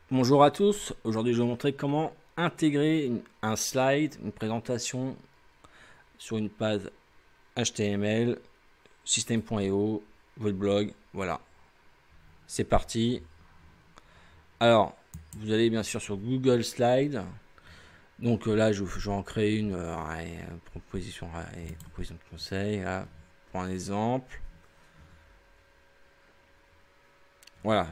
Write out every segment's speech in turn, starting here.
Bonjour à tous, aujourd'hui je vais vous montrer comment intégrer un slide, une présentation sur une page HTML, system.io, votre blog, voilà. C'est parti. Alors, vous allez bien sûr sur Google Slide. Donc là, je vais en créer une proposition de conseil, là, pour un exemple. Voilà,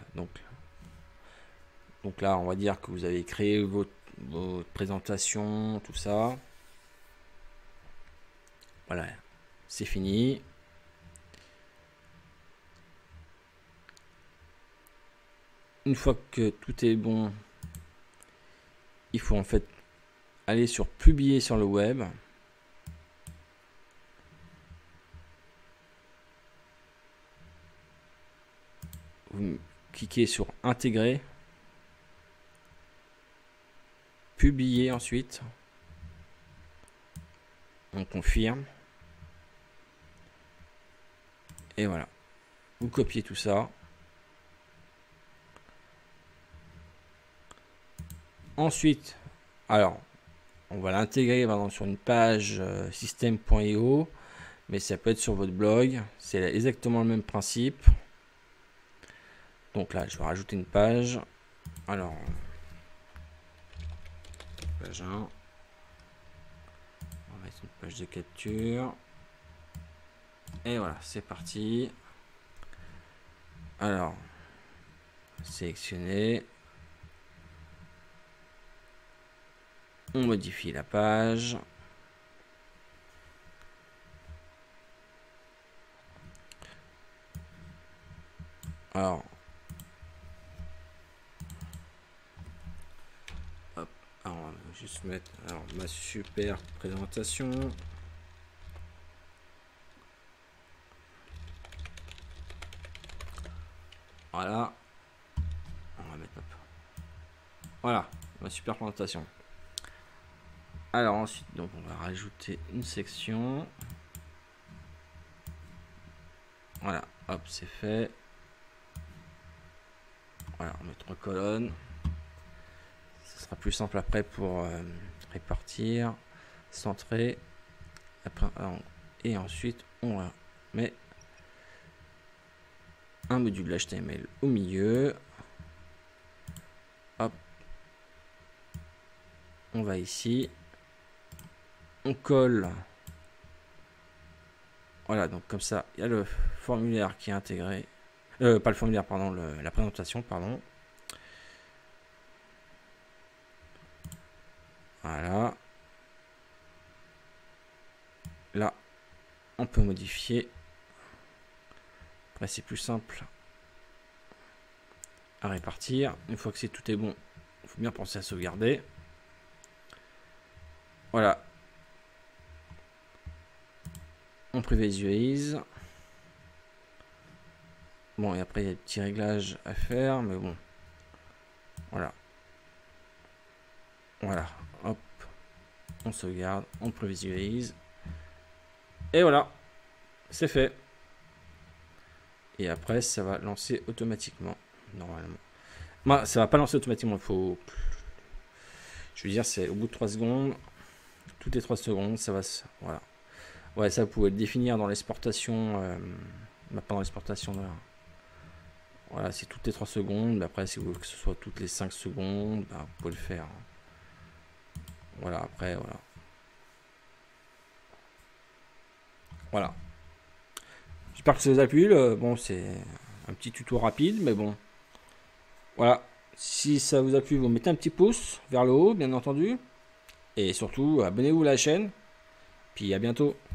donc là, on va dire que vous avez créé votre présentation, tout ça. Voilà, c'est fini. Une fois que tout est bon, il faut en fait aller sur publier sur le web. Vous cliquez sur intégrer. Publier ensuite. On confirme. Et voilà. Vous copiez tout ça. Ensuite, alors, on va l'intégrer sur une page system.io, mais ça peut être sur votre blog. C'est exactement le même principe. Donc là, je vais rajouter une page. Alors, page 1. On va mettre une page de capture. Et voilà, c'est parti. Alors, sélectionner. On modifie la page. Alors, hop, alors on va juste mettre ma super présentation. Voilà. On va mettre voilà, ma super présentation. Alors ensuite, donc on va rajouter une section. Voilà, hop, c'est fait. Voilà, on met 3 colonnes. Ce sera plus simple après pour répartir, centrer. Après, et ensuite, on met un module HTML au milieu. Hop. On va ici. On colle. Voilà, donc comme ça, il y a le formulaire qui est intégré. Pas le formulaire, pardon, la présentation, pardon. Voilà. Là, on peut modifier. Après, c'est plus simple à répartir. Une fois que tout est bon, il faut bien penser à sauvegarder. Voilà. On prévisualise. Bon, et après, il y a des petits réglages à faire, mais bon. Voilà. Voilà. Hop. On sauvegarde. On prévisualise. Et voilà. C'est fait. Et après, ça va lancer automatiquement. Normalement. Bah, ça va pas lancer automatiquement. Il faut. Je veux dire, c'est au bout de 3 secondes. Toutes les 3 secondes, ça va. Voilà. Ouais, ça, vous pouvez le définir dans l'exportation. Pas dans l'exportation. Voilà, c'est toutes les 3 secondes. Mais après, si vous voulez que ce soit toutes les 5 secondes, bah, vous pouvez le faire. Voilà, après, voilà. Voilà. J'espère que ça vous a plu. Bon, c'est un petit tuto rapide, mais bon. Voilà. Si ça vous a plu, vous mettez un petit pouce vers le haut, bien entendu. Et surtout, abonnez-vous à la chaîne. Puis à bientôt.